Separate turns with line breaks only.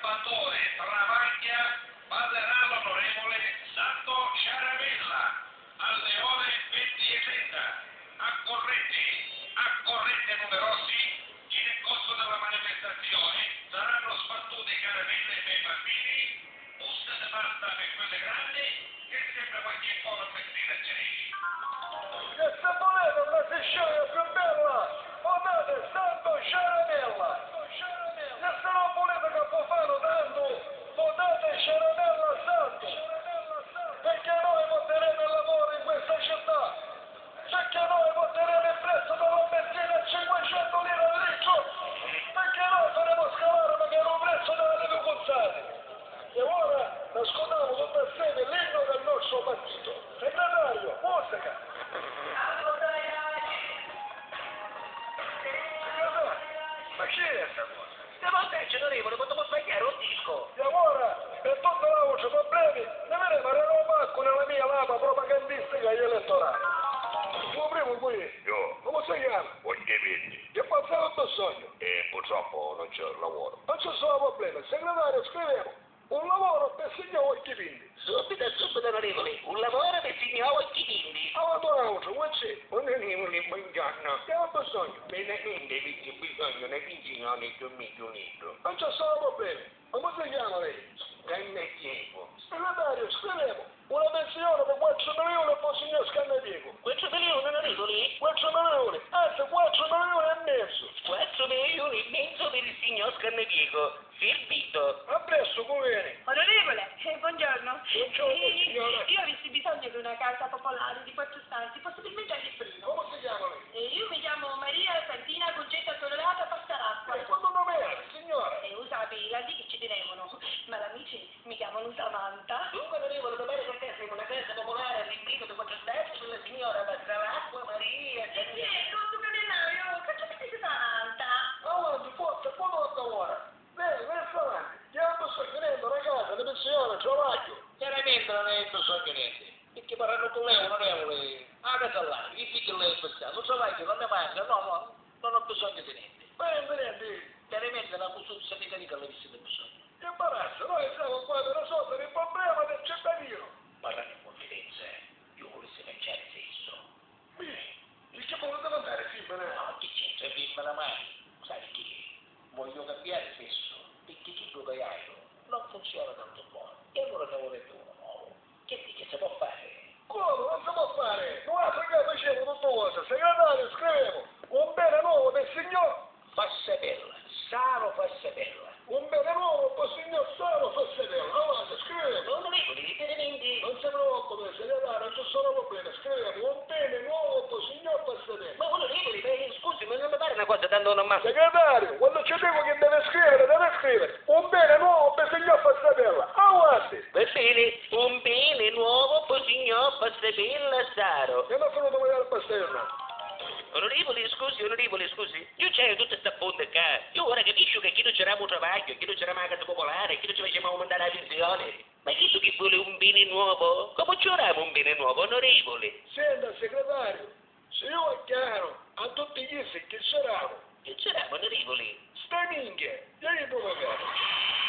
Salvatore Travaglia parlerà l'onorevole Santo Sciaramella alle ore 20:30. Accorrete numerosi, che nel corso della manifestazione saranno sbattute caramelle per i bambini, buste di pasta per quelle grandi e sempre qualche buono mezzina generica.
E se volete una sessione più bella, votate Santo Sciaramella. E se non volete che Bofano tanto, votate Sciaramella Santo. Perché noi voteremo il lavoro in questa città. Perché noi voteremo il prezzo della benzina a 500 lire al litro. Perché noi faremo scalare magari un prezzo della leve cozzati. E ora ascoltiamo tutto assieme l'inno del nostro partito. Segretario, musica. Ma chi è questa cosa?
Stavolta, onorevole, potevo sbagliare un disco.
E ora, per tutta la voce problemi, ne vedremo a Roma nella mia lama propagandistica e elettorale. Lo primo qui,
Io,
come si chiama?
voglio vedi.
Che passava il sogno?
E purtroppo non c'è lavoro.
Non c'è solo problema, segretario, scriviamo un lavoro per signor Occhipindi.
Subito, onorevole, un lavoro per signor Occhipindi.
Avandonato, come c'è?
Onorevole, buongiorno.
Che ha bisogno?
Veramente avete bisogno di pensione che mi unito.
Non c'è solo problema. Come si chiama lei?
Canne tempo.
Segretario, scriviamo una pensione per 4 milioni per il signor Scannapiego.
4 milioni, onorevole?
4 milioni, anzi 4 milioni e mezzo.
4 milioni e mezzo per il signor Scannapiego. Servito.
Appresso, come viene?
Onorevole, buongiorno.
Buongiorno, signora.
Io avessi bisogno di una casa popolare di 4 stanze, possibilmente anche prima.
Come si chiama lei?
Io mi chiamo Maria Santina Concetta Colorata Passaracqua.
E quando nome è, signora?
E usate i lati che ci tenevano, ma amici mi chiamano Samantha.
Dunque, onorevole, domani contestiamo una casa popolare all'invito di 4 stanze sulla signora Passaracqua Maria
E chi è? Tutto canellario, che ci dice Samantha?
Avanti, forza, quando ora? Resta avanti. Chiamo sto finendo una casa di pensione, giovacchio.
Chiaramente non è bisogno niente. Perché parlano con lei, onorevole. A casa là, i figli lei pensato. Non so mai che non ne manca, no, non ho bisogno di niente.
Prendi.
Chiaramente la costruzione sanitaria l'ho vista del bisogno.
Che imbarazzo, noi siamo qua per risolvere il problema del cittadino.
Parlando in confidenza, io volessi mangiare sesso.
E che volete andare, fibra?
No, che c'entra, bimba la mano? Sai che voglio cambiare sesso. Perché chi lo caiaio non funziona tanto buono. E allora ne volete uno nuovo. Che dice, si può fare?
Come? Non si può fare. Noi a che facciamo tutto cosa. Segretario, scriviamo un bene nuovo del signor
Fassabella, Saro Fassabella.
Un bene nuovo per il signor Saro Fassabella. Avanti, scriviamo.
Onorevole, riferimenti.
Non si preoccupi, segretario, non c'è solo problema. Scriviamo un bene nuovo per il signor Fassabella.
Ma onorevole, scusi, ma non mi pare una cosa tanto normale.
Segretario, quando ci dico che deve scrivere un bene nuovo per il signor Fassabella. Avanti.
Va bene, un bene nuovo per il signor Fassabella Saro.
Che mi ha fatto vedere il pastello?
Onorevole, scusi, io c'è tutta sta fonte qua. Io ora capisco che chi non c'era un travaglio, chi non c'era una casa popolare, chi non ci facciamo mandare la pensione. Ma chi tu che vuole un bene nuovo? Come c'era un bene nuovo, onorevole?
Senta, segretario, se io è chiaro a tutti gli che c'eravamo,
Che c'era, onorevole?
sta minchia, vieni tu magari.